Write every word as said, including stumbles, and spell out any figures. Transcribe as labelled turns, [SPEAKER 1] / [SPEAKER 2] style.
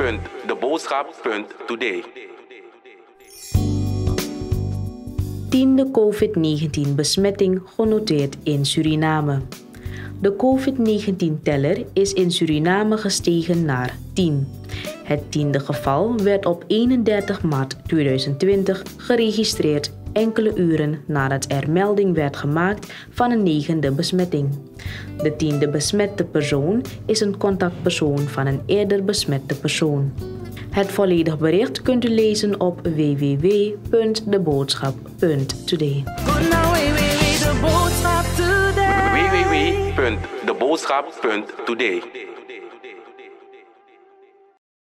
[SPEAKER 1] punt de boodschap punt today.
[SPEAKER 2] Tiende covid negentien besmetting genoteerd in Suriname. De covid negentien-teller is in Suriname gestegen naar tien. Het tiende geval werd op eenendertig maart tweeduizend twintig geregistreerd, enkele uren nadat er melding werd gemaakt van een negende besmetting. De tiende besmette persoon is een contactpersoon van een eerder besmette persoon. Het volledige bericht kunt u lezen op w w w punt de boodschap punt today.
[SPEAKER 1] w w w punt de boodschap punt today.